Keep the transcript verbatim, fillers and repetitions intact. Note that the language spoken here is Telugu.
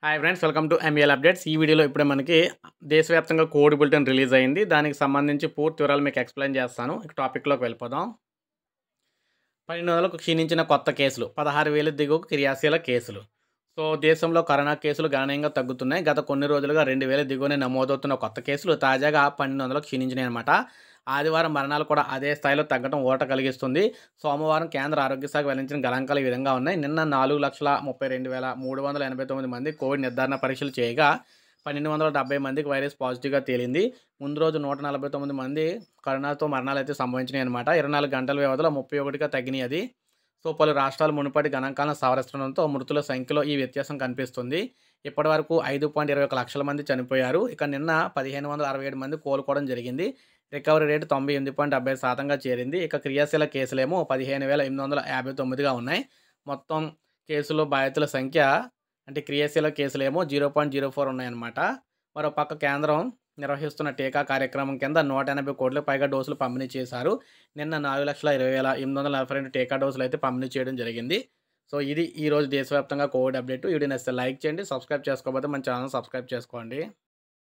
Hi friends, welcome to MEL updates. ఈ వీడియోలో ఇప్పుడే మనకి దేశవ్యాప్తంగా కోవిడ్ బులెటిన్ రిలీజ్ అయింది. దానికి సంబంధించి పూర్తి వివరాలు మీకు ఎక్స్ప్లెయిన్ చేస్తాను. ఇక టాపిక్‌లోకి వెళ్ళిపోదాం. పన్నెండు వందలకు క్షీణించిన కొత్త కేసులు, పదహారు వేల దిగువకు క్రియాశీల కేసులు. సో, దేశంలో కరోనా కేసులు గణనీయంగా తగ్గుతున్నాయి. గత కొన్ని రోజులుగా రెండు వేల దిగువనే నమోదవుతున్న కొత్త కేసులు తాజాగా పన్నెండు వందలకు క్షీణించినాయన్నమాట. ఆదివారం మరణాలు కూడా అదే స్థాయిలో తగ్గడం ఊరట కలిగిస్తుంది. సోమవారం కేంద్ర ఆరోగ్య శాఖ వెల్లడించిన గణాంకాలు ఈ విధంగా ఉన్నాయి. నిన్న నాలుగు లక్షల ముప్పై రెండు వేల మూడు వందల ఎనభై తొమ్మిది మంది కోవిడ్ నిర్ధారణ పరీక్షలు చేయగా పన్నెండు వందల డెబ్బై మందికి వైరస్ పాజిటివ్‌గా తేలింది. ముందు రోజు నూట నలభై తొమ్మిది మంది కరోనాతో మరణాలైతే సంభవించినాయి అన్నమాట. ఇరవై నాలుగు గంటల వ్యవధిలో ముప్పై ఒకటిగా తగ్గినాయి అది. సో, పలు రాష్ట్రాలు మునుపటి గణాంకాలను సవరిస్తుండడంతో మృతుల సంఖ్యలో ఈ వ్యత్యాసం కనిపిస్తుంది. ఇప్పటివరకు ఐదు పాయింట్ ఇరవై ఒక లక్షల మంది చనిపోయారు. ఇక నిన్న పదిహేను వందల అరవై ఏడు మంది కోలుకోవడం జరిగింది. రికవరీ రేటు తొంభై ఎనిమిది పాయింట్ డెబ్బై శాతంగా చేరింది. ఇక క్రియాశీల కేసులేమో పదిహేను వేల ఎనిమిది వందల యాభై తొమ్మిదిగా ఉన్నాయి. మొత్తం కేసులు బాధితుల సంఖ్య అంటే క్రియాశీల కేసులేమో జీరో పాయింట్ జీరో ఫోర్ ఉన్నాయన్నమాట. మరోపక్క కేంద్రం నిర్వహిస్తున్న టీకా కార్యక్రమం కింద నూట ఎనభై కోట్లకు పైగా డోసులు పంపిణీ చేశారు. నిన్న నాలుగు లక్షల ఇరవై వేల ఎనిమిది వందల నలభై రెండు టీకా డోసులు అయితే పంపిణీ చేయడం జరిగింది. సో, ఇది ఈరోజు దేశవ్యాప్తంగా కోవిడ్ అప్డేట్. వీడియో నచ్చితే లైక్ చేయండి. సబ్స్క్రైబ్ చేసుకోకపోతే మన ఛానల్ సబ్స్క్రైబ్ చేసుకోండి.